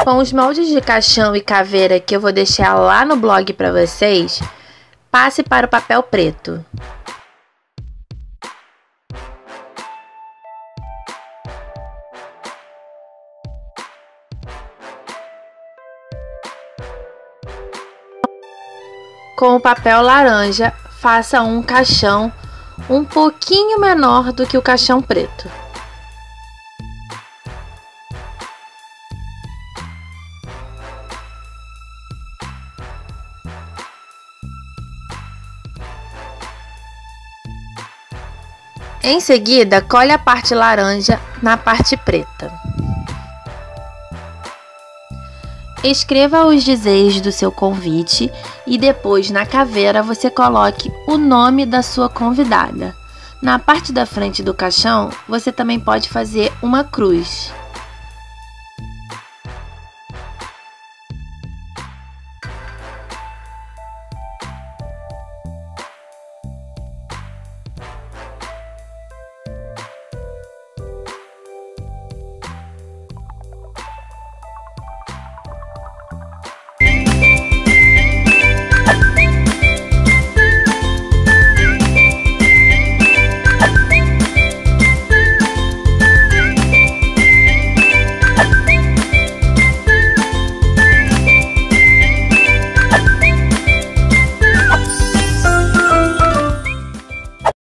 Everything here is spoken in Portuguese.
Com os moldes de caixão e caveira que eu vou deixar lá no blog para vocês, passe para o papel preto. Com o papel laranja, faça um caixão um pouquinho menor do que o caixão preto. Em seguida, cole a parte laranja na parte preta. Escreva os dizeres do seu convite e depois na caveira você coloque o nome da sua convidada. Na parte da frente do caixão, você também pode fazer uma cruz.